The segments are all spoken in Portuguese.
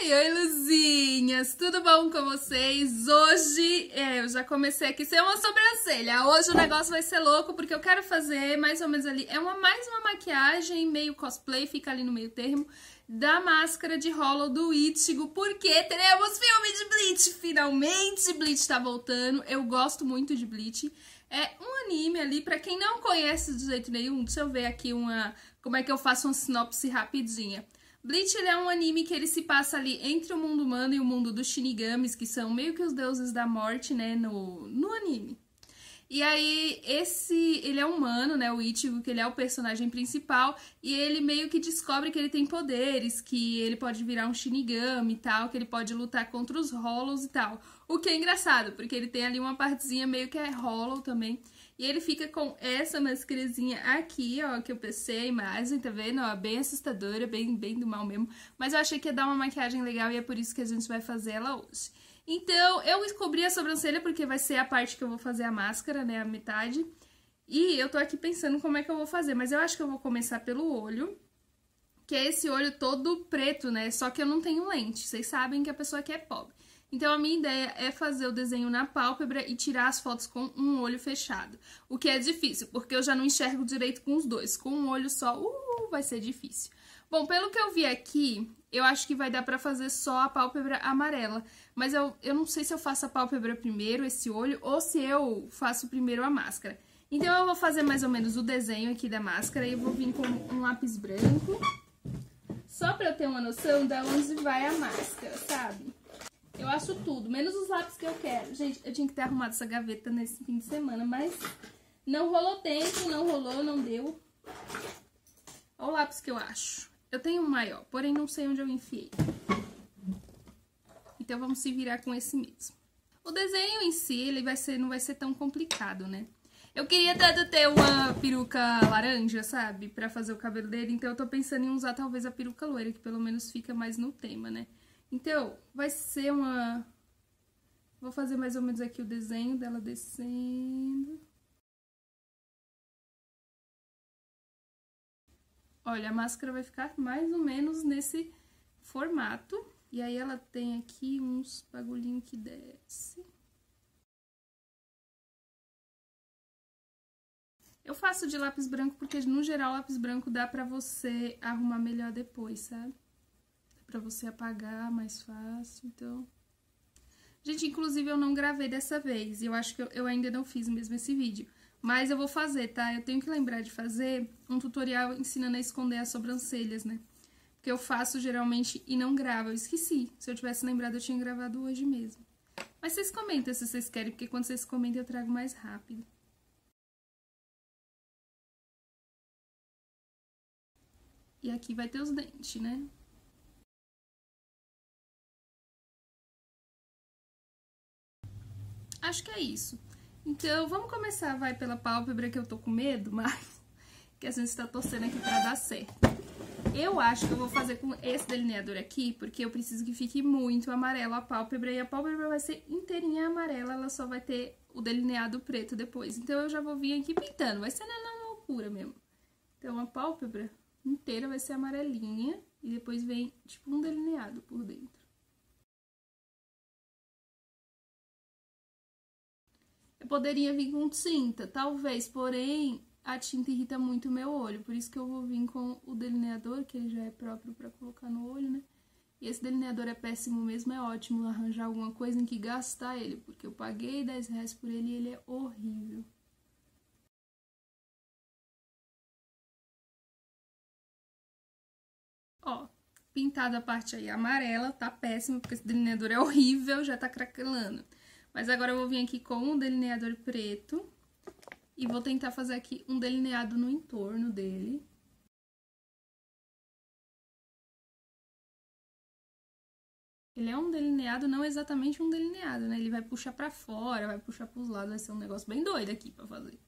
Oi, Luzinhas! Tudo bom com vocês? Hoje, eu já comecei aqui sem uma sobrancelha. Hoje o negócio vai ser louco, porque eu quero fazer mais ou menos ali... mais uma maquiagem, meio cosplay, fica ali no meio termo, da máscara de Hollow do Ichigo, porque teremos filme de Bleach! Finalmente, Bleach tá voltando. Eu gosto muito de Bleach. É um anime ali, pra quem não conhece de jeito nenhum, deixa eu ver aqui como é que eu faço uma sinopse rapidinha. Bleach, ele é um anime que ele se passa ali entre o mundo humano e o mundo dos Shinigamis, que são meio que os deuses da morte, né, no anime. E aí, ele é humano, né, o Ichigo, que ele é o personagem principal, e ele meio que descobre que ele tem poderes, que ele pode virar um Shinigami e tal, que ele pode lutar contra os Hollows e tal. O que é engraçado, porque ele tem ali uma partezinha meio que é Hollow também. E ele fica com essa mascarazinha aqui, ó, que eu pensei a imagem, tá vendo? Ó, bem assustadora, bem do mal mesmo. Mas eu achei que ia dar uma maquiagem legal e é por isso que a gente vai fazer ela hoje. Então, eu cobri a sobrancelha porque vai ser a parte que eu vou fazer a máscara, né, a metade. E eu tô aqui pensando como é que eu vou fazer, mas eu acho que eu vou começar pelo olho, que é esse olho todo preto, né, só que eu não tenho lente. Vocês sabem que a pessoa aqui é pobre. Então, a minha ideia é fazer o desenho na pálpebra e tirar as fotos com um olho fechado. O que é difícil, porque eu já não enxergo direito com os dois. Com um olho só, vai ser difícil. Bom, pelo que eu vi aqui, eu acho que vai dar pra fazer só a pálpebra amarela. Mas eu não sei se eu faço a pálpebra primeiro, esse olho, ou se eu faço primeiro a máscara. Então, eu vou fazer mais ou menos o desenho aqui da máscara e eu vou vir com um lápis branco. Só pra eu ter uma noção de onde vai a máscara, sabe? Eu acho tudo, menos os lápis que eu quero. Gente, eu tinha que ter arrumado essa gaveta nesse fim de semana, mas não rolou tempo, não rolou, não deu. Olha o lápis que eu acho. Eu tenho um maior, porém não sei onde eu enfiei. Então vamos se virar com esse mesmo. O desenho em si, ele não vai ser tão complicado, né? Eu queria tanto ter uma peruca laranja, sabe? Pra fazer o cabelo dele, então eu tô pensando em usar talvez a peruca loira, que pelo menos fica mais no tema, né? Então, vai ser Vou fazer mais ou menos aqui o desenho dela descendo. Olha, a máscara vai ficar mais ou menos nesse formato. E aí ela tem aqui uns bagulhinhos que desce. Eu faço de lápis branco porque, no geral, lápis branco dá pra você arrumar melhor depois, sabe? Pra você apagar mais fácil, então... Gente, inclusive eu não gravei dessa vez, e eu acho que eu ainda não fiz mesmo esse vídeo. Mas eu vou fazer, tá? Eu tenho que lembrar de fazer um tutorial ensinando a esconder as sobrancelhas, né? Porque eu faço geralmente e não gravo, eu esqueci. Se eu tivesse lembrado, eu tinha gravado hoje mesmo. Mas vocês comentem se vocês querem, porque quando vocês comentam eu trago mais rápido. E aqui vai ter os dentes, né? Acho que é isso. Então, vamos começar, vai pela pálpebra, que eu tô com medo, mas que a gente tá torcendo aqui pra dar certo. Eu acho que eu vou fazer com esse delineador aqui, porque eu preciso que fique muito amarelo a pálpebra, e a pálpebra vai ser inteirinha amarela, ela só vai ter o delineado preto depois. Então, eu já vou vir aqui pintando, vai ser na loucura mesmo. Então, a pálpebra inteira vai ser amarelinha, e depois vem, tipo, um delineado por dentro. Eu poderia vir com tinta, talvez, porém a tinta irrita muito o meu olho, por isso que eu vou vir com o delineador, que ele já é próprio pra colocar no olho, né? E esse delineador é péssimo mesmo, é ótimo arranjar alguma coisa em que gastar ele, porque eu paguei R$10 por ele e ele é horrível. Ó, pintada a parte aí amarela, tá péssimo, porque esse delineador é horrível, já tá craquelando. Mas agora eu vou vir aqui com um delineador preto e vou tentar fazer aqui um delineado no entorno dele. Ele é um delineado, não exatamente um delineado, né? Ele vai puxar pra fora, vai puxar pros lados, vai ser um negócio bem doido aqui pra fazer.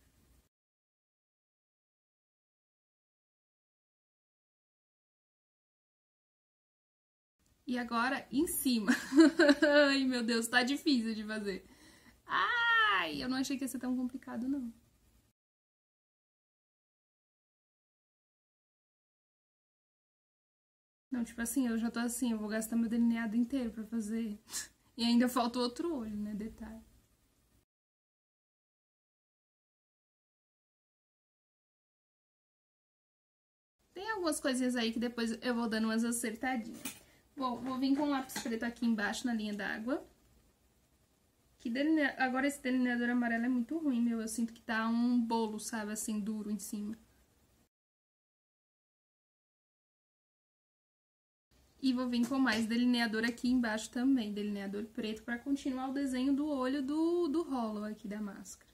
E agora, em cima. Ai, meu Deus, tá difícil de fazer. Ai, eu não achei que ia ser tão complicado, não. Não, tipo assim, eu já tô assim, eu vou gastar meu delineado inteiro pra fazer. E ainda falta o outro olho, né? Detalhe. Tem algumas coisinhas aí que depois eu vou dando umas acertadinhas. Bom, vou vir com um lápis preto aqui embaixo na linha d'água. Agora esse delineador amarelo é muito ruim, meu. Eu sinto que tá um bolo, sabe, assim, duro em cima. E vou vir com mais delineador aqui embaixo também, delineador preto, pra continuar o desenho do olho do Hollow aqui da máscara.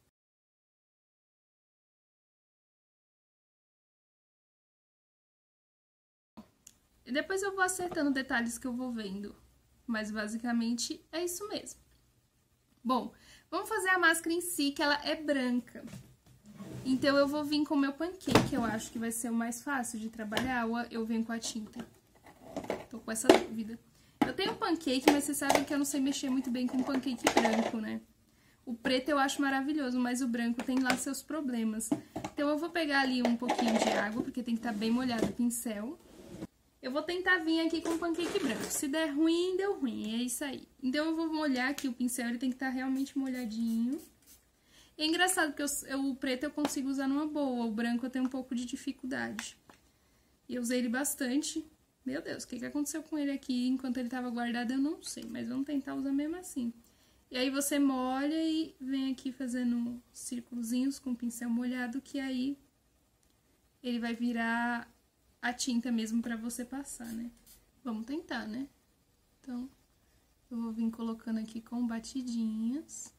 E depois eu vou acertando detalhes que eu vou vendo. Mas basicamente é isso mesmo. Bom, vamos fazer a máscara em si, que ela é branca. Então eu vou vir com o meu pancake, eu acho que vai ser o mais fácil de trabalhar, ou eu venho com a tinta. Tô com essa dúvida. Eu tenho pancake, mas vocês sabem que eu não sei mexer muito bem com pancake branco, né? O preto eu acho maravilhoso, mas o branco tem lá seus problemas. Então eu vou pegar ali um pouquinho de água, porque tem que estar bem molhado o pincel. Eu vou tentar vir aqui com pancake branco. Se der ruim, deu ruim. É isso aí. Então eu vou molhar aqui o pincel, ele tem que estar realmente molhadinho. E é engraçado, porque o preto eu consigo usar numa boa, o branco eu tenho um pouco de dificuldade. E eu usei ele bastante. Meu Deus, o que aconteceu com ele aqui enquanto ele estava guardado, eu não sei. Mas vamos tentar usar mesmo assim. E aí você molha e vem aqui fazendo círculozinhos com o pincel molhado, que aí ele vai virar a tinta mesmo pra você passar, né? Vamos tentar, né? Então, eu vou vir colocando aqui com batidinhas.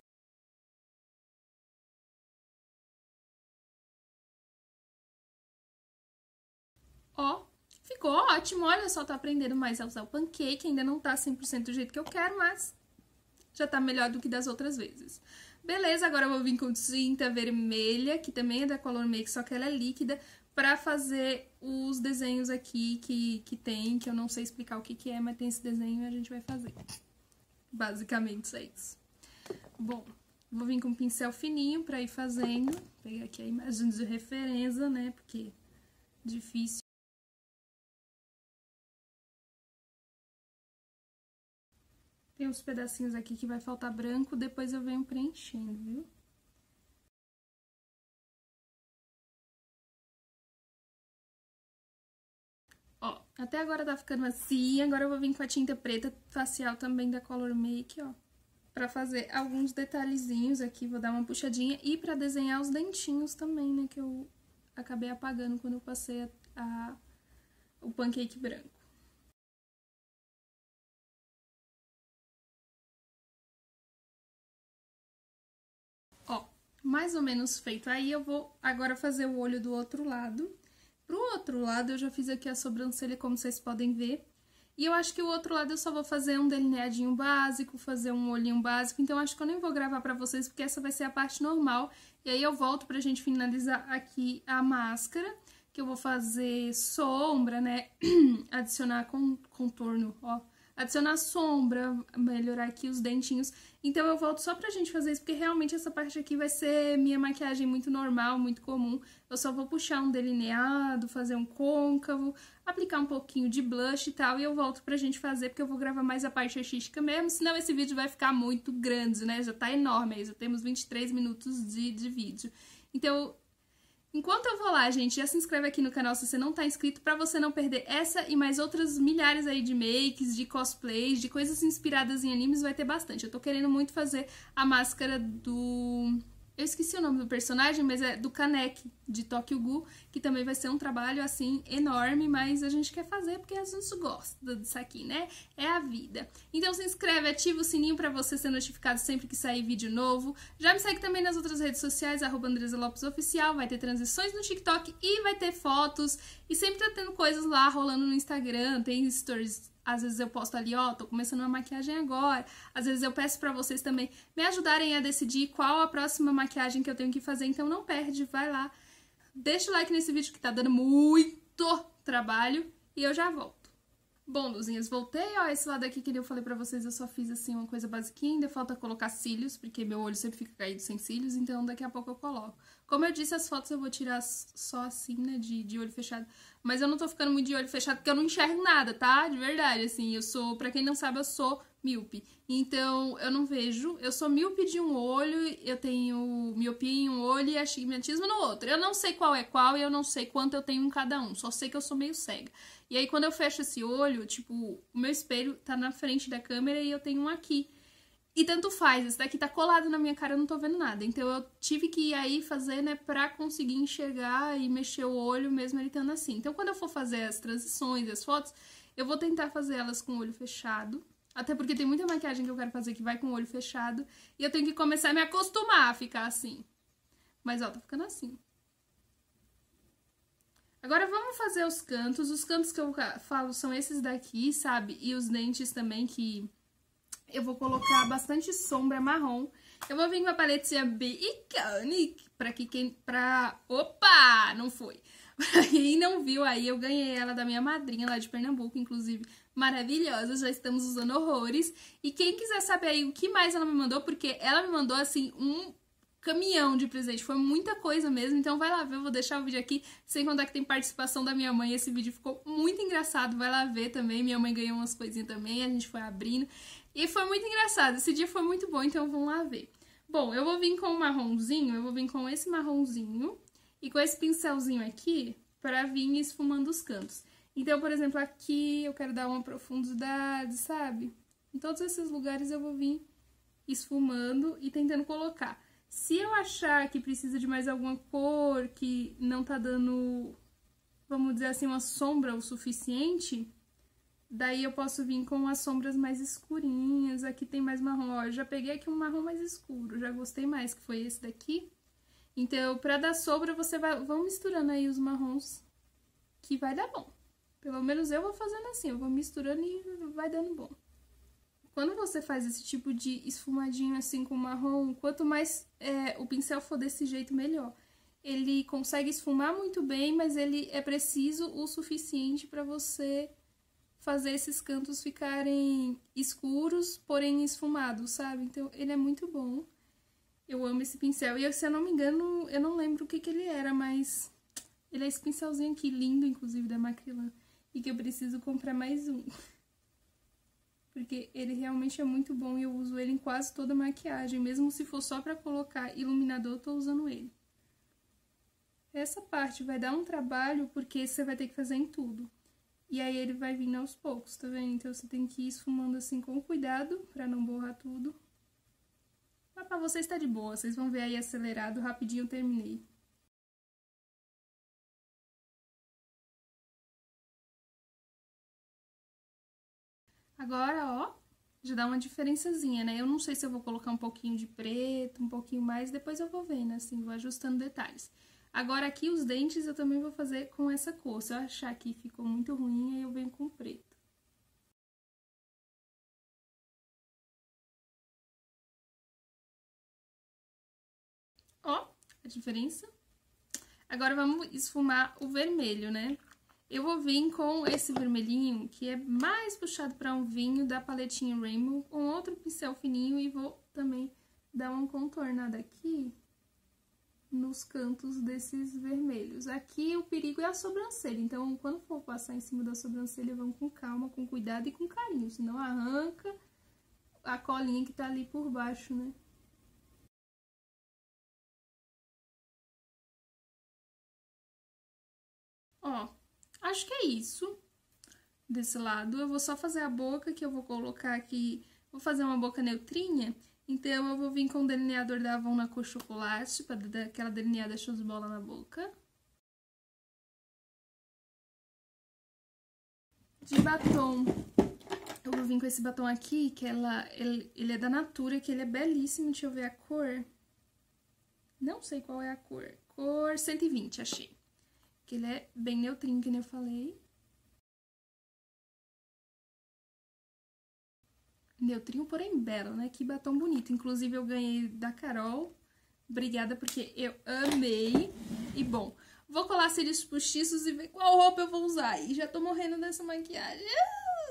Ó, ficou ótimo, olha só, tô aprendendo mais a usar o pancake, ainda não tá 100% do jeito que eu quero, mas já tá melhor do que das outras vezes. Beleza, agora eu vou vir com tinta vermelha, que também é da Color Make, só que ela é líquida, pra fazer os desenhos aqui que tem, que eu não sei explicar o que é, mas tem esse desenho e a gente vai fazer. Basicamente é isso. Bom, vou vir com um pincel fininho pra ir fazendo. Vou pegar aqui a imagem de referência, né, porque é difícil. Tem uns pedacinhos aqui que vai faltar branco, depois eu venho preenchendo, viu? Ó, até agora tá ficando assim, agora eu vou vir com a tinta preta facial também da Color Make, ó. Pra fazer alguns detalhezinhos aqui, vou dar uma puxadinha e pra desenhar os dentinhos também, né, que eu acabei apagando quando eu passei o pancake branco. Ó, mais ou menos feito aí, eu vou agora fazer o olho do outro lado. Pro outro lado, eu já fiz aqui a sobrancelha, como vocês podem ver. E eu acho que o outro lado eu só vou fazer um delineadinho básico, fazer um olhinho básico. Então, acho que eu nem vou gravar pra vocês, porque essa vai ser a parte normal. E aí, eu volto pra gente finalizar aqui a máscara, que eu vou fazer sombra, né? Adicionar contorno, ó. Adicionar sombra, melhorar aqui os dentinhos. Então eu volto só pra gente fazer isso, porque realmente essa parte aqui vai ser minha maquiagem muito normal, muito comum. Eu só vou puxar um delineado, fazer um côncavo, aplicar um pouquinho de blush e tal, e eu volto pra gente fazer, porque eu vou gravar mais a parte artística mesmo, senão esse vídeo vai ficar muito grande, né? Já tá enorme aí, já temos 23 minutos de vídeo. Então, enquanto eu vou lá, gente, já se inscreve aqui no canal se você não tá inscrito, pra você não perder essa e mais outras milhares aí de makes, de cosplays, de coisas inspiradas em animes, vai ter bastante. Eu tô querendo muito fazer a máscara do... Eu esqueci o nome do personagem, mas é do Kaneki, de Tokyo Ghoul, que também vai ser um trabalho, assim, enorme, mas a gente quer fazer porque a gente gosta disso aqui, né? É a vida. Então se inscreve, ativa o sininho pra você ser notificado sempre que sair vídeo novo. Já me segue também nas outras redes sociais, @AndresaLopesOficial, vai ter transições no TikTok e vai ter fotos. E sempre tá tendo coisas lá rolando no Instagram, tem stories. Às vezes eu posto ali, ó, tô começando uma maquiagem agora. Às vezes eu peço pra vocês também me ajudarem a decidir qual a próxima maquiagem que eu tenho que fazer. Então não perde, vai lá. Deixa o like nesse vídeo que tá dando muito trabalho e eu já volto. Bom, luzinhas, voltei, ó, esse lado aqui que eu falei pra vocês, eu só fiz, assim, uma coisa basiquinha, ainda falta colocar cílios, porque meu olho sempre fica caído sem cílios, então daqui a pouco eu coloco. Como eu disse, as fotos eu vou tirar só assim, né, de olho fechado, mas eu não tô ficando muito de olho fechado porque eu não enxergo nada, tá? De verdade, assim, eu sou, pra quem não sabe, eu sou míope, então eu não vejo, eu sou míope de um olho, eu tenho miopia em um olho e astigmatismo no outro. Eu não sei qual é qual e eu não sei quanto eu tenho em cada um, só sei que eu sou meio cega. E aí, quando eu fecho esse olho, tipo, o meu espelho tá na frente da câmera e eu tenho um aqui. E tanto faz, esse daqui tá colado na minha cara, eu não tô vendo nada. Então, eu tive que ir aí fazer, né, pra conseguir enxergar e mexer o olho mesmo ele estando assim. Então, quando eu for fazer as transições, as fotos, eu vou tentar fazer elas com o olho fechado. Até porque tem muita maquiagem que eu quero fazer que vai com o olho fechado. E eu tenho que começar a me acostumar a ficar assim. Mas, ó, tá ficando assim. Agora vamos fazer os cantos. Os cantos que eu falo são esses daqui, sabe? E os dentes também, que eu vou colocar bastante sombra marrom. Eu vou vir com a paletinha Iconic, Opa! Não foi. Pra quem não viu aí, eu ganhei ela da minha madrinha lá de Pernambuco, inclusive, maravilhosa, já estamos usando horrores. E quem quiser saber aí o que mais ela me mandou, porque ela me mandou, assim, um caminhão de presente, foi muita coisa mesmo, então vai lá ver, eu vou deixar o vídeo aqui, sem contar que tem participação da minha mãe, esse vídeo ficou muito engraçado, vai lá ver também, minha mãe ganhou umas coisinhas também, a gente foi abrindo, e foi muito engraçado, esse dia foi muito bom, então vamos lá ver. Bom, eu vou vir com o marronzinho, eu vou vir com esse marronzinho, e com esse pincelzinho aqui, pra vir esfumando os cantos. Então, por exemplo, aqui eu quero dar uma profundidade, sabe? Em todos esses lugares eu vou vir esfumando e tentando colocar. Se eu achar que precisa de mais alguma cor, que não tá dando, vamos dizer assim, uma sombra o suficiente, daí eu posso vir com as sombras mais escurinhas. Aqui tem mais marrom, ó, eu já peguei aqui um marrom mais escuro, já gostei mais, que foi esse daqui. Então, pra dar sombra, você vão misturando aí os marrons, que vai dar bom. Pelo menos eu vou fazendo assim, eu vou misturando e vai dando bom. Quando você faz esse tipo de esfumadinho assim com marrom, quanto mais o pincel for desse jeito, melhor. Ele consegue esfumar muito bem, mas ele é preciso o suficiente para você fazer esses cantos ficarem escuros, porém esfumados, sabe? Então, ele é muito bom. Eu amo esse pincel. E, se eu não me engano, eu não lembro o que ele era, mas ele é esse pincelzinho aqui, lindo, inclusive, da Macrylan. E que eu preciso comprar mais um. Porque ele realmente é muito bom e eu uso ele em quase toda a maquiagem. Mesmo se for só pra colocar iluminador, eu tô usando ele. Essa parte vai dar um trabalho, porque você vai ter que fazer em tudo. E aí ele vai vindo aos poucos, tá vendo? Então você tem que ir esfumando assim com cuidado, pra não borrar tudo. Mas pra vocês tá de boa, vocês vão ver aí acelerado, rapidinho eu terminei. Agora, ó, já dá uma diferençazinha, né? Eu não sei se eu vou colocar um pouquinho de preto, um pouquinho mais, depois eu vou vendo, assim, vou ajustando detalhes. Agora, aqui os dentes eu também vou fazer com essa cor. Se eu achar que ficou muito ruim, aí eu venho com preto. Ó, a diferença. Agora vamos esfumar o vermelho, né? Eu vou vir com esse vermelhinho, que é mais puxado para um vinho da paletinha Rainbow, com outro pincel fininho e vou também dar uma contornada aqui nos cantos desses vermelhos. Aqui o perigo é a sobrancelha, então quando for passar em cima da sobrancelha, vamos com calma, com cuidado e com carinho, senão arranca a colinha que tá ali por baixo, né? Ó, acho que é isso. Desse lado, eu vou só fazer a boca, que eu vou colocar aqui, vou fazer uma boca neutrinha, então eu vou vir com o delineador da Avon na cor chocolate, pra dar aquela delineada show de bola na boca. De batom, eu vou vir com esse batom aqui, que ele é da Natura, que ele é belíssimo, deixa eu ver a cor. Não sei qual é a cor, cor 120, achei. Que ele é bem neutrinho, que nem eu falei. Neutrinho, porém belo, né? Que batom bonito. Inclusive, eu ganhei da Carol. Obrigada, porque eu amei. E, bom, vou colar cílios postiços e ver qual roupa eu vou usar. E já tô morrendo dessa maquiagem.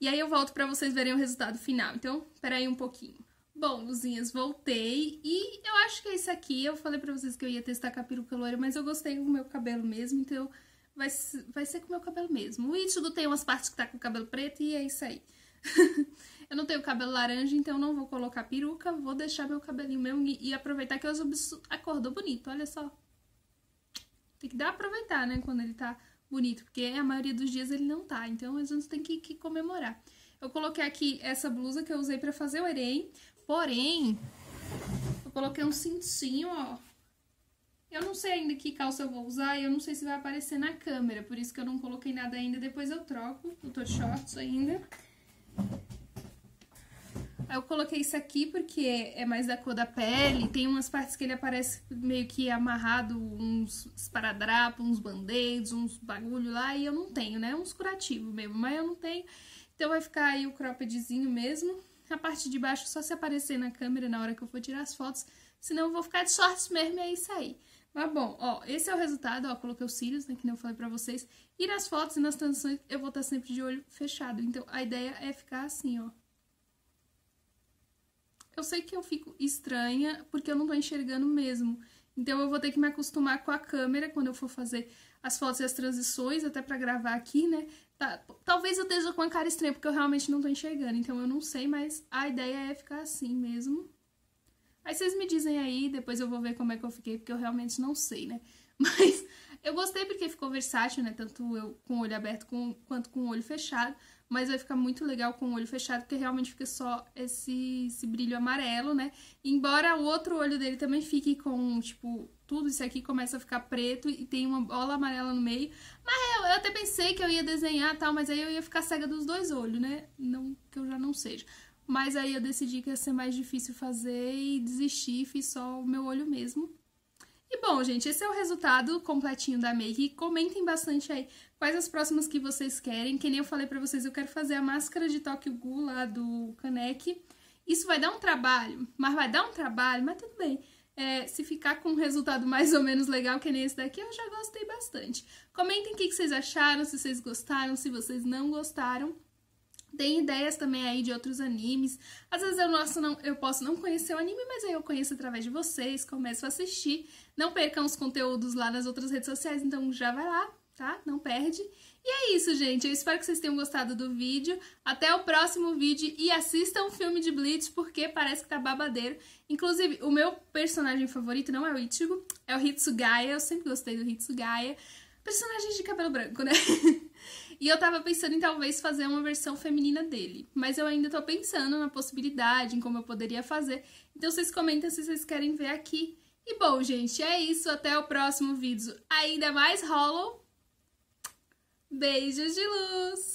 E aí eu volto pra vocês verem o resultado final. Então, peraí um pouquinho. Bom, luzinhas, voltei. E eu acho que é isso aqui. Eu falei pra vocês que eu ia testar com a peruca loira, mas eu gostei do meu cabelo mesmo, então vai ser com o meu cabelo mesmo. O Ichigo tem umas partes que tá com o cabelo preto e é isso aí. Eu não tenho cabelo laranja, então não vou colocar peruca, vou deixar meu cabelinho mesmo e aproveitar que hoje acordou bonito, olha só. Tem que dar aproveitar, né, quando ele tá bonito, porque a maioria dos dias ele não tá, então a gente tem que comemorar. Eu coloquei aqui essa blusa que eu usei pra fazer o Eren, porém, eu coloquei um cintinho, ó. Eu não sei ainda que calça eu vou usar e eu não sei se vai aparecer na câmera, por isso que eu não coloquei nada ainda, depois eu troco, eu tô shorts ainda. Aí eu coloquei isso aqui porque é mais da cor da pele, tem umas partes que ele aparece meio que amarrado, uns esparadrapos, uns band-aids, uns bagulho lá, e eu não tenho, né? Uns curativos mesmo, mas eu não tenho. Então vai ficar aí o croppedzinho mesmo. A parte de baixo só se aparecer na câmera na hora que eu for tirar as fotos, senão eu vou ficar de shorts mesmo e é isso aí. Mas bom, ó, esse é o resultado, ó, coloquei os cílios, né, que nem eu falei pra vocês. E nas fotos e nas transições eu vou estar sempre de olho fechado, então a ideia é ficar assim, ó. Eu sei que eu fico estranha porque eu não tô enxergando mesmo. Então eu vou ter que me acostumar com a câmera quando eu for fazer as fotos e as transições, até pra gravar aqui, né? Talvez eu esteja com a cara estranha porque eu realmente não tô enxergando. Então eu não sei, mas a ideia é ficar assim mesmo. Aí vocês me dizem aí, depois eu vou ver como é que eu fiquei, porque eu realmente não sei, né? Mas eu gostei porque ficou versátil, né? Tanto eu com o olho aberto quanto com o olho fechado. Mas vai ficar muito legal com o olho fechado, porque realmente fica só esse brilho amarelo, né? Embora o outro olho dele também fique com, tipo, tudo isso aqui começa a ficar preto e tem uma bola amarela no meio. Mas eu até pensei que eu ia desenhar e tal, mas aí eu ia ficar cega dos dois olhos, né? Não que eu já não seja. Mas aí eu decidi que ia ser mais difícil fazer e desisti, fiz só o meu olho mesmo. E bom, gente, esse é o resultado completinho da make. Comentem bastante aí quais as próximas que vocês querem. Que nem eu falei pra vocês, eu quero fazer a máscara de Tokyo Ghoul lá do Kaneki. Isso vai dar um trabalho, mas tudo bem. Se ficar com um resultado mais ou menos legal que nem esse daqui, eu já gostei bastante. Comentem o que vocês acharam, se vocês gostaram, se vocês não gostaram. Tem ideias também aí de outros animes. Às vezes eu posso não conhecer o anime, mas aí eu conheço através de vocês, começo a assistir. Não percam os conteúdos lá nas outras redes sociais, então já vai lá, tá? Não perde. E é isso, gente. Eu espero que vocês tenham gostado do vídeo. Até o próximo vídeo e assistam o filme de Bleach, porque parece que tá babadeiro. Inclusive, o meu personagem favorito não é o Ichigo, é o Hitsugaya. Eu sempre gostei do Hitsugaya. Personagem de cabelo branco, né? E eu tava pensando em talvez fazer uma versão feminina dele. Mas eu ainda tô pensando na possibilidade, em como eu poderia fazer. Então vocês comentem se vocês querem ver aqui. E bom, gente, é isso. Até o próximo vídeo. Ainda mais Hollow. Beijos de luz!